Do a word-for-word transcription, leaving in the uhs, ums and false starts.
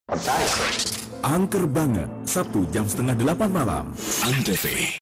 Angker banget, Sabtu jam setengah delapan malam. Antv.